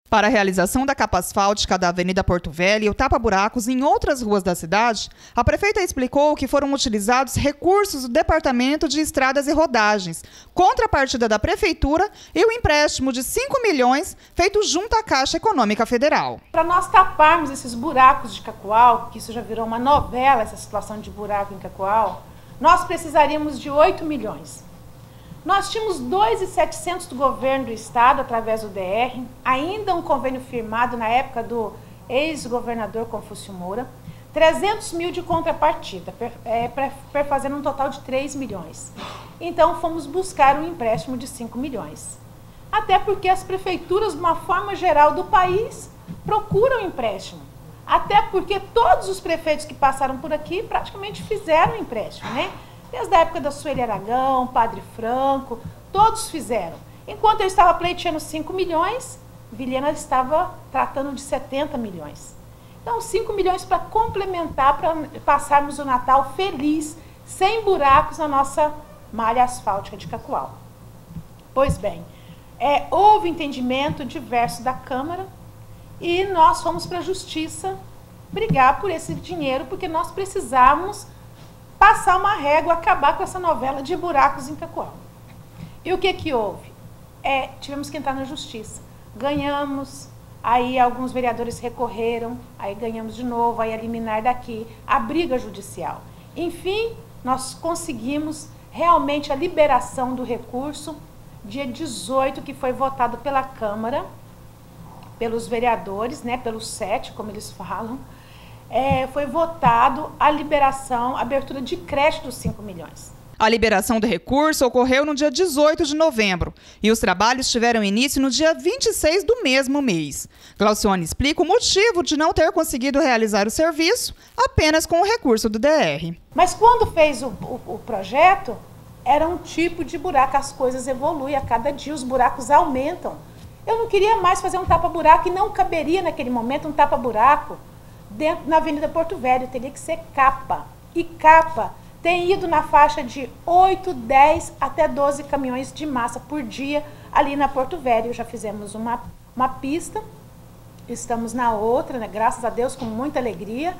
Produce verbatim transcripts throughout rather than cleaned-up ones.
Para a realização da capa asfáltica da Avenida Porto Velho e o tapa-buracos em outras ruas da cidade, a prefeita explicou que foram utilizados recursos do Departamento de Estradas e Rodagens, contrapartida da Prefeitura e o empréstimo de cinco milhões feito junto à Caixa Econômica Federal. Para nós taparmos esses buracos de Cacoal, que isso já virou uma novela, essa situação de buraco em Cacoal, nós precisaríamos de oito milhões. Nós tínhamos dois milhões e setecentos do governo do estado, através do D R, ainda um convênio firmado na época do ex-governador Confúcio Moura, trezentos mil de contrapartida, é, fazendo um total de três milhões. Então, fomos buscar um empréstimo de cinco milhões. Até porque as prefeituras, de uma forma geral do país, procuram empréstimo. Até porque todos os prefeitos que passaram por aqui praticamente fizeram empréstimo, né? Desde a época da Sueli Aragão, Padre Franco, todos fizeram. Enquanto eu estava pleiteando cinco milhões, Vilhena estava tratando de setenta milhões. Então, cinco milhões para complementar, para passarmos o Natal feliz, sem buracos na nossa malha asfáltica de Cacoal. Pois bem, é, houve entendimento diverso da Câmara e nós fomos para a Justiça brigar por esse dinheiro, porque nós precisamos passar uma régua, acabar com essa novela de buracos em Cacoal. E o que que houve? É, tivemos que entrar na Justiça. Ganhamos, aí alguns vereadores recorreram, aí ganhamos de novo, aí a liminar daqui, a briga judicial. Enfim, nós conseguimos realmente a liberação do recurso, dia dezoito, que foi votado pela Câmara, pelos vereadores, né, pelos sete, como eles falam, É, foi votado a liberação, a abertura de creche dos cinco milhões. A liberação do recurso ocorreu no dia dezoito de novembro e os trabalhos tiveram início no dia vinte e seis do mesmo mês. Glaucione explica o motivo de não ter conseguido realizar o serviço apenas com o recurso do D R. Mas quando fez o, o, o projeto, era um tipo de buraco, as coisas evoluem, a cada dia os buracos aumentam. Eu não queria mais fazer um tapa-buraco e não caberia naquele momento um tapa-buraco dentro na Avenida Porto Velho, teria que ser capa. E capa tem ido na faixa de oito, dez até doze caminhões de massa por dia ali na Porto Velho. Já fizemos uma, uma pista, estamos na outra, né, graças a Deus, com muita alegria,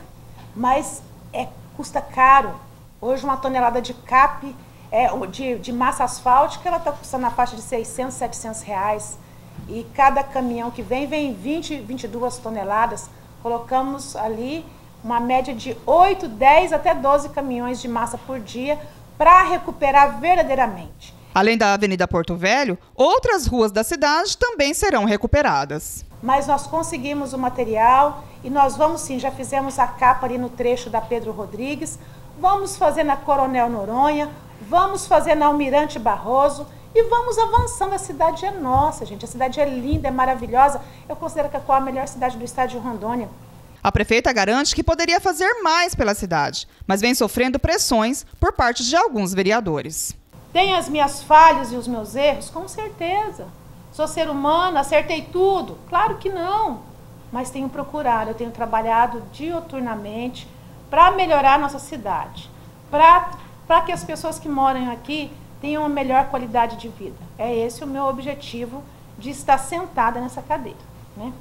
mas é, custa caro. Hoje uma tonelada de cap, é, de, de massa asfáltica, ela está custando na faixa de seiscentos, setecentos reais. E cada caminhão que vem, vem vinte, vinte e duas toneladas. Colocamos ali uma média de oito, dez até doze caminhões de massa por dia para recuperar verdadeiramente. Além da Avenida Porto Velho, outras ruas da cidade também serão recuperadas. Mas nós conseguimos o material e nós vamos sim, já fizemos a capa ali no trecho da Pedro Rodrigues, vamos fazer na Coronel Noronha, vamos fazer na Almirante Barroso e vamos avançando. A cidade é nossa, gente. A cidade é linda, é maravilhosa. Eu considero Cacoal a melhor cidade do estado de Rondônia. A prefeita garante que poderia fazer mais pela cidade, mas vem sofrendo pressões por parte de alguns vereadores. Tem as minhas falhas e os meus erros? Com certeza. Sou ser humano, acertei tudo? Claro que não. Mas tenho procurado, eu tenho trabalhado diuturnamente para melhorar a nossa cidade. Para para que as pessoas que moram aqui tenham uma melhor qualidade de vida. É esse o meu objetivo de estar sentada nessa cadeira, né?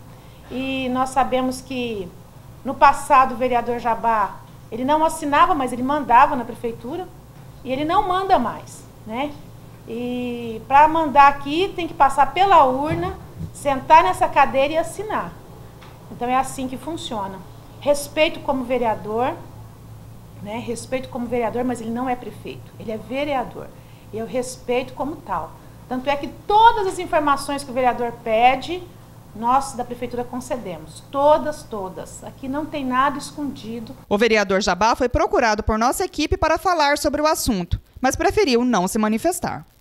E nós sabemos que no passado o vereador Jabá, ele não assinava, mas ele mandava na prefeitura e ele não manda mais, né? E para mandar aqui tem que passar pela urna, sentar nessa cadeira e assinar. Então é assim que funciona. Respeito como vereador, né? Respeito como vereador, mas ele não é prefeito, ele é vereador. E eu respeito como tal. Tanto é que todas as informações que o vereador pede, nós da prefeitura concedemos. Todas, todas. Aqui não tem nada escondido. O vereador Jabá foi procurado por nossa equipe para falar sobre o assunto, mas preferiu não se manifestar.